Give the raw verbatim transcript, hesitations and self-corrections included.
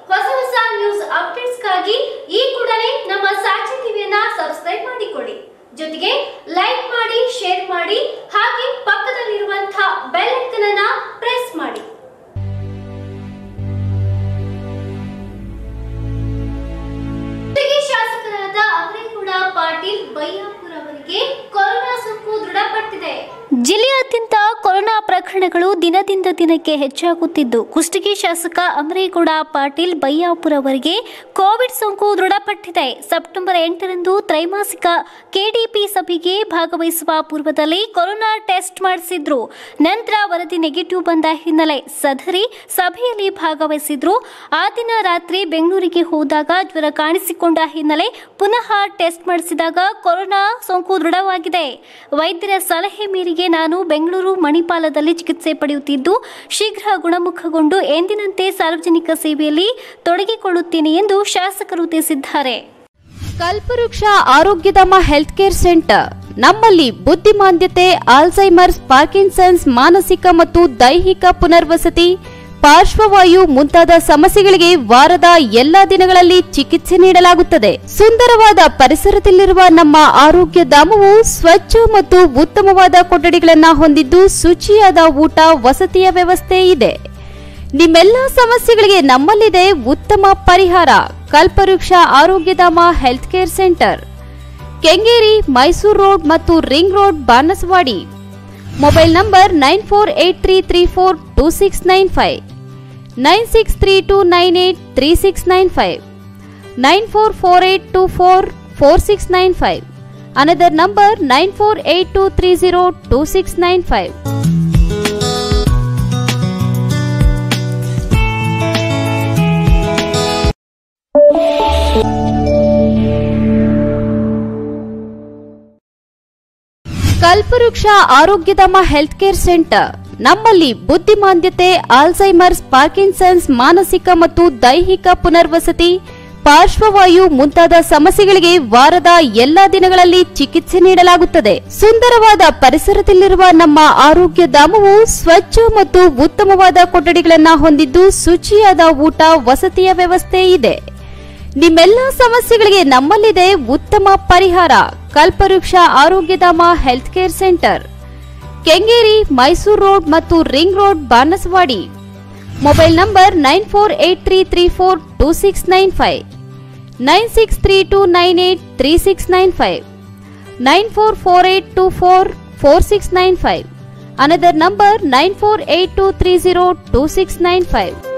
ಹೊಸ ಹೊಸ ನ್ಯೂಸ್ ಅಪ್ಡೇಟ್ಸ್ಗಾಗಿ ಈ ಕೂಡಲೇ ನಮ್ಮ ಸಾಚಿ ಟಿವಿಯನ್ನ ಸಬ್ಸ್ಕ್ರೈಬ್ ಮಾಡಿಕೊಳ್ಳಿ. ಜೊತೆಗೆ ಲೈಕ್ ಮಾಡಿ, ಶೇರ್ ಮಾಡಿ, ಹಾಗೆ ಪಕ್ಕದಲ್ಲಿರುವಂತಹ ಬೆಲ್ ಐಕಾನ್ ಅನ್ನು ಪ್ರೆಸ್ ಮಾಡಿ. ಶಾಸಕರಾದ ಅಮರೇಗೌಡ ಪಾಟೀಲ್ ಬೈಯಾಪುರ ಅವರಿಗೆ ಕೊರೋನಾ ಸೋಂಕು ದೃಢಪಟ್ಟಿದೆ. ಜಿಲ್ಲೆಯಾದ್ಯಂತ ಕೊರೋನಾ ಪ್ರಕರಣಗಳು ದಿನದಿಂದ ದಿನಕ್ಕೆ ಹೆಚ್ಚಾಗುತ್ತಿದ್ದು, ಕುಷ್ಟಗಿ ಶಾಸಕ ಅಮರೇಗೌಡ ಪಾಟೀಲ್ ಬೈಯಾಪುರ ಅವರಿಗೆ ಕೋವಿಡ್ ಸೋಂಕು ದೃಢಪಟ್ಟಿದೆ. ಸೆಪ್ಟೆಂಬರ್ ಎಂಟರಂದು ತ್ರೈಮಾಸಿಕ ಕೆಡಿಪಿ ಸಭೆಗೆ ಭಾಗವಹಿಸುವ ಪೂರ್ವದಲ್ಲಿ ಕೊರೋನಾ ಟೆಸ್ಟ್ ಮಾಡಿಸಿದ್ರು. ನಂತರ ವರದಿ ನೆಗೆಟಿವ್ ಬಂದ ಹಿನ್ನೆಲೆ ಸದರಿ ಸಭೆಯಲ್ಲಿ ಭಾಗವಹಿಸಿದ್ರು. ಆ ದಿನ ರಾತ್ರಿ ಬೆಂಗಳೂರಿಗೆ ಹೋದಾಗ ಜ್ವರ ಕಾಣಿಸಿಕೊಂಡ ಹಿನ್ನೆಲೆ ಪುನಃ ಟೆಸ್ಟ್ ಮಾಡಿಸಿದಾಗ ಕೊರೋನಾ ಸೋಂಕು ದೃಢವಾಗಿದೆ. ವೈದ್ಯರ ಸಲಹೆ ಮೇರೆಗೆ ನಾನು ಬೆಂಗಳೂರು ಮಣಿಪಾಲದಲ್ಲಿ ಚಿಕಿತ್ಸೆ ಪಡೆಯುತ್ತಿದ್ದು, ಶೀಘ್ರ ಗುಣಮುಖಗೊಂಡು ಎಂದಿನಂತೆ ಸಾರ್ವಜನಿಕ ಸೇವೆಯಲ್ಲಿ ತೊಡಗಿಕೊಳ್ಳುತ್ತೇನೆ ಎಂದು ಶಾಸಕರು ತಿಳಿಸಿದ್ದಾರೆ. ಕಲ್ಪವೃಕ್ಷ ಆರೋಗ್ಯಧಾಮ ಹೆಲ್ತ್ ಕೇರ್ ಸೆಂಟರ್ ನಮ್ಮಲ್ಲಿ ಬುದ್ಧಿಮಾಂದ್ಯತೆ, ಆಲ್ಝೈಮರ್ಸ್, ಪಾರ್ಕಿನ್ಸನ್ಸ್, ಮಾನಸಿಕ ಮತ್ತು ದೈಹಿಕ ಪುನರ್ವಸತಿ, ಪಾರ್ಶ್ವವಾಯು ಮುಂತಾದ ಸಮಸ್ಯೆಗಳಿಗೆ ವಾರದ ಎಲ್ಲಾ ದಿನಗಳಲ್ಲಿ ಚಿಕಿತ್ಸೆ ನೀಡಲಾಗುತ್ತದೆ. ಸುಂದರವಾದ ಪರಿಸರದಲ್ಲಿರುವ ನಮ್ಮ ಆರೋಗ್ಯ ಧಾಮವು ಸ್ವಚ್ಛ ಮತ್ತು ಉತ್ತಮವಾದ ಕೊಠಡಿಗಳನ್ನು ಹೊಂದಿದ್ದು, ಶುಚಿಯಾದ ಊಟ ವಸತಿಯ ವ್ಯವಸ್ಥೆ ಇದೆ. ನಿಮ್ಮೆಲ್ಲ ಸಮಸ್ಯೆಗಳಿಗೆ ನಮ್ಮಲ್ಲಿದೆ ಉತ್ತಮ ಪರಿಹಾರ. Kalpavriksha Arogyadhama health care centre, Kengeri, Mysuru road ಮತ್ತು ring road, Banasavadi. Mobile number nine four eight three three four two six nine five, nine six three two nine eight three six nine five, nine four four eight two four four six nine five. Another number nine four eight two three zero two six nine five. Kalpavriksha Arogyadhama health care centre ನಮ್ಮಲ್ಲಿ ಬುದ್ಧಿಮಾಂದ್ಯತೆ, Alzheimer's, Parkinson's, ಮಾನಸಿಕ ಮತ್ತು ದೈಹಿಕ ಪುನರ್ವಸತಿ, ಪಾರ್ಶ್ವವಾಯು ಮುಂತಾದ ಸಮಸ್ಯೆಗಳಿಗೆ ವಾರದ ಎಲ್ಲಾ ದಿನಗಳಲ್ಲಿ ಚಿಕಿತ್ಸೆ ನೀಡಲಾಗುತ್ತದೆ. ಸುಂದರವಾದ ಪರಿಸರದಲ್ಲಿರುವ ನಮ್ಮ ಆರೋಗ್ಯ ಧಾಮವು ಸ್ವಚ್ಛ ಮತ್ತು ಉತ್ತಮವಾದ ಕೊಠಡಿಗಳನ್ನು ಹೊಂದಿದ್ದು, ಶುಚಿಯಾದ ಊಟ ವಸತಿಯ ವ್ಯವಸ್ಥೆ ಇದೆ. ನಿಮ್ಮೆಲ್ಲ ಸಮಸ್ಯೆಗಳಿಗೆ ನಮ್ಮಲ್ಲಿದೆ ಉತ್ತಮ ಪರಿಹಾರ. Kalpavriksha Arogyadhama health care centre, Kengeri, Mysuru road ಮತ್ತು ring road, Banasavadi. Mobile number nine four eight three three four two six nine five, nine six three two nine eight three six nine five, nine four four eight two four four six nine five. Another number nine four eight two three zero two six nine five.